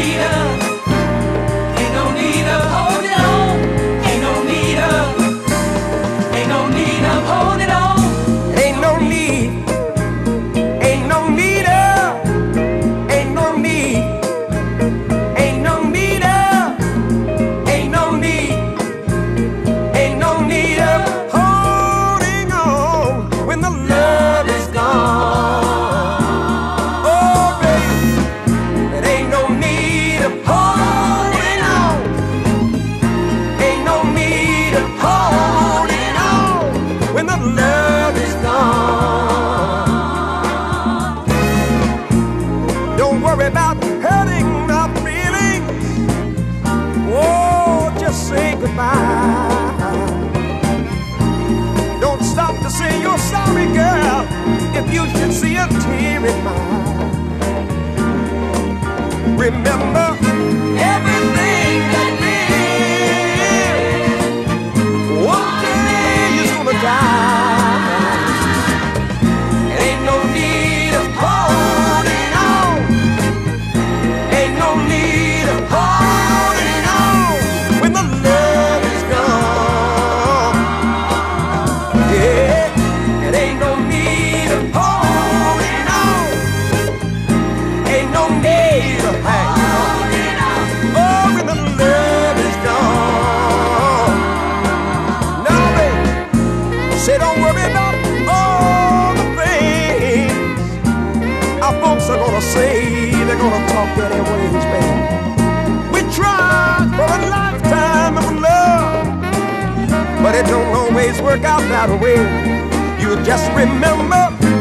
need of, ain't no need of holding on. Ain't no need of, ain't no need of holding on. Ain't no need, ain't no need of, ain't no need, ain't no need of, ain't no need, ain't no need of holding on when the love is gone. Oh, baby, it ain't no need of holding on. Ain't no need of holding on when the love is gone. Don't worry about hurting my feelings. Oh, just say goodbye. Don't stop to say you're sorry, girl, if you should see a tear in mine. Remember everything that lives, one day is gonna die. Ain't no need of holding on. Ain't no need of holding on when the love is gone. Yeah, it ain't no need of holding on. Ain't no need of holding on. Oh, when the love is gone. Now, baby, say don't worry about all the things our folks are gonna say. They're gonna talk anyways, baby. We tried for a lifetime of love, but it don't always work out that way. You just remember